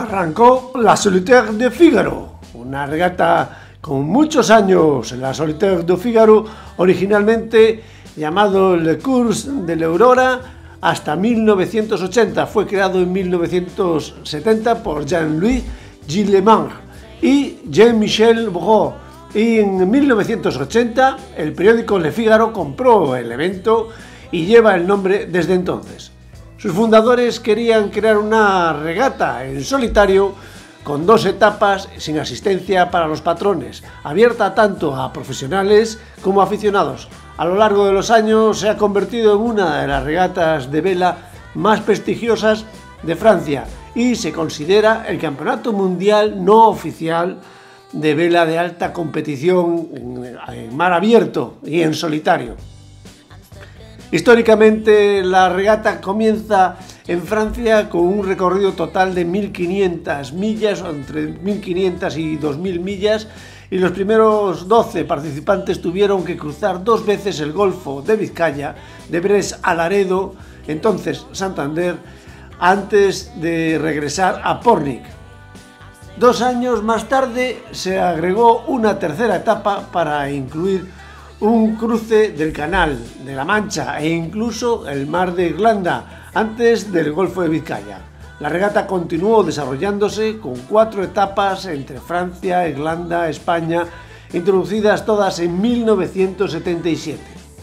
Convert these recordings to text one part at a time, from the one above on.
arrancó la Solitaire de Figaro, una regata con muchos años. La Solitaire de Figaro, originalmente llamado Le Course de l'Aurora, hasta 1980. Fue creado en 1970 por Jean-Louis Gillemin y Jean-Michel Brault. Y en 1980 el periódico Le Figaro compró el evento y lleva el nombre desde entonces. Sus fundadores querían crear una regata en solitario con 2 etapas sin asistencia para los patrones, abierta tanto a profesionales como a aficionados. A lo largo de los años se ha convertido en una de las regatas de vela más prestigiosas de Francia y se considera el campeonato mundial no oficial de vela de alta competición en mar abierto y en solitario. Históricamente la regata comienza en Francia con un recorrido total de 1500 millas, o entre 1500 y 2000 millas, y los primeros 12 participantes tuvieron que cruzar 2 veces el Golfo de Vizcaya, de Brest a Laredo, entonces Santander, antes de regresar a Pornic. 2 años más tarde se agregó una tercera etapa para incluir un cruce del Canal de la Mancha e incluso el Mar de Irlanda antes del Golfo de Vizcaya. La regata continuó desarrollándose con 4 etapas entre Francia, Irlanda, España, introducidas todas en 1977.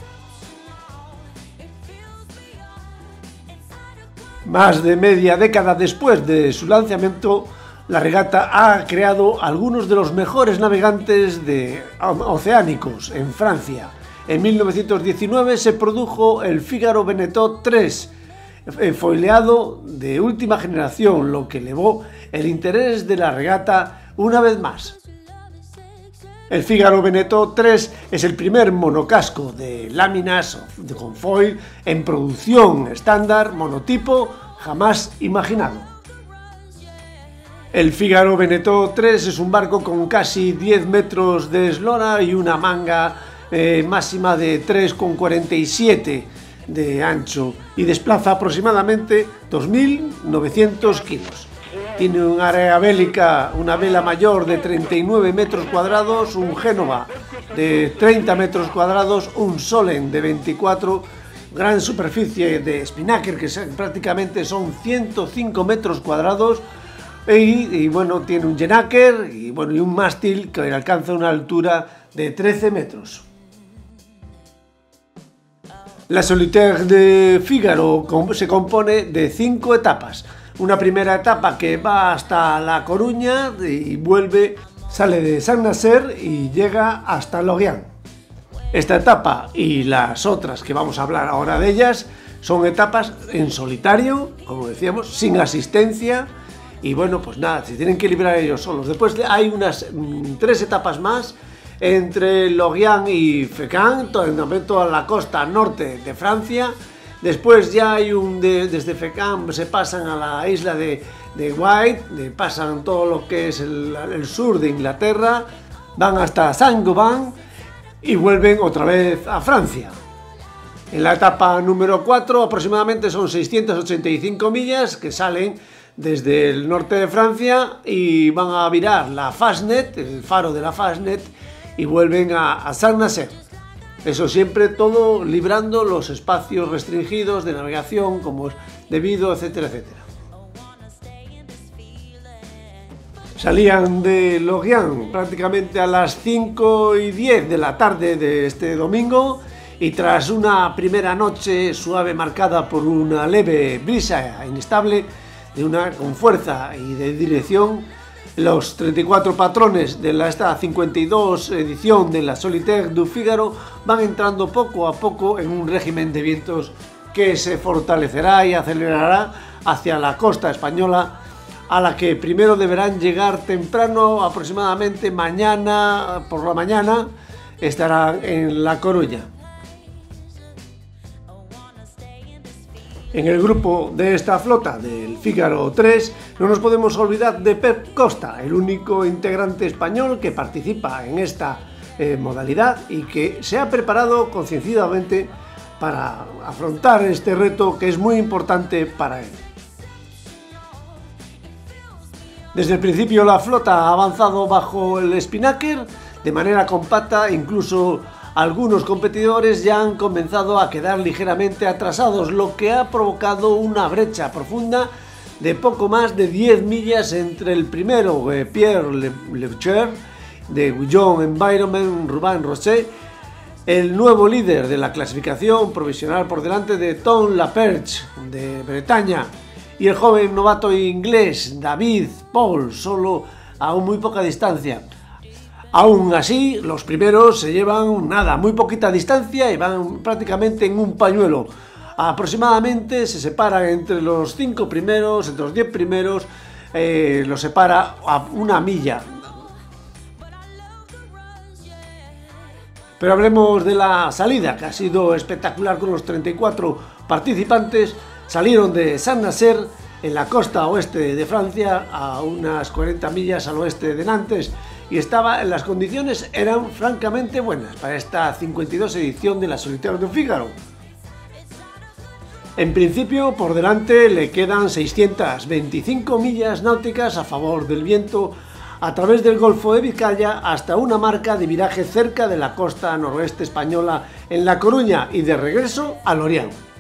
Más de media década después de su lanzamiento, la regata ha creado algunos de los mejores navegantes oceánicos en Francia. En 1919 se produjo el Figaro Veneto 3, foileado de última generación, lo que elevó el interés de la regata una vez más. El Figaro Veneto 3 es el primer monocasco de láminas con foil en producción estándar monotipo jamás imaginado. El Figaro Veneto 3 es un barco con casi 10 metros de eslora y una manga máxima de 3,47 de ancho y desplaza aproximadamente 2.900 kilos. Tiene un área bélica, una vela mayor de 39 metros cuadrados, un Génova de 30 metros cuadrados, un Solen de 24, gran superficie de spinnaker que prácticamente son 105 metros cuadrados, y bueno, tiene un Jenaker y un mástil que alcanza una altura de 13 metros. La Solitaire de Figaro se compone de 5 etapas. Una primera etapa que va hasta La Coruña y sale de Saint-Nazaire y llega hasta Lorient. Esta etapa y las otras que vamos a hablar ahora de ellas son etapas en solitario, como decíamos, sin asistencia. Y bueno, pues nada, se tienen que librar ellos solos. Después hay unas 3 etapas más entre Lorient y Fécamp, toda la costa norte de Francia. Después ya hay desde Fécamp se pasan a la isla de White, pasan todo lo que es el sur de Inglaterra, van hasta Saint-Gobain y vuelven otra vez a Francia. En la etapa número 4 aproximadamente son 685 millas que salen desde el norte de Francia y van a virar la Fastnet, el faro de la Fastnet, y vuelven a Saint-Nazaire. Eso siempre todo librando los espacios restringidos de navegación como es debido, etcétera, etcétera. Salían de Lorient prácticamente a las 5:10 de la tarde de este domingo y tras una primera noche suave marcada por una leve brisa inestable, con fuerza y de dirección, los 34 patrones de esta 52 edición de la Solitaire du Figaro van entrando poco a poco en un régimen de vientos que se fortalecerá y acelerará hacia la costa española, a la que primero deberán llegar temprano, aproximadamente mañana por la mañana, estarán en La Coruña. En el grupo de esta flota del Figaro 3 no nos podemos olvidar de Pep Costa, el único integrante español que participa en esta modalidad y que se ha preparado concienciadamente para afrontar este reto que es muy importante para él. Desde el principio la flota ha avanzado bajo el Spinnaker de manera compacta, incluso algunos competidores ya han comenzado a quedar ligeramente atrasados, lo que ha provocado una brecha profunda de poco más de 10 millas entre el primero, Pierre Leclerc, de Guillaume Environment, Robin Roche, el nuevo líder de la clasificación provisional por delante de Tom Laperche, de Bretaña, y el joven novato inglés David Paul, solo a muy poca distancia. Aún así, los primeros se llevan muy poquita distancia y van prácticamente en un pañuelo. Aproximadamente se separan entre los 5 primeros, entre los 10 primeros, los separa a una milla. Pero hablemos de la salida, que ha sido espectacular con los 34 participantes. Salieron de Saint-Nazaire, en la costa oeste de Francia, a unas 40 millas al oeste de Nantes, y las condiciones eran francamente buenas para esta 52 edición de la Solitaire de Figaro. En principio, por delante le quedan 625 millas náuticas a favor del viento a través del Golfo de Vizcaya hasta una marca de viraje cerca de la costa noroeste española en La Coruña y de regreso a Lorient.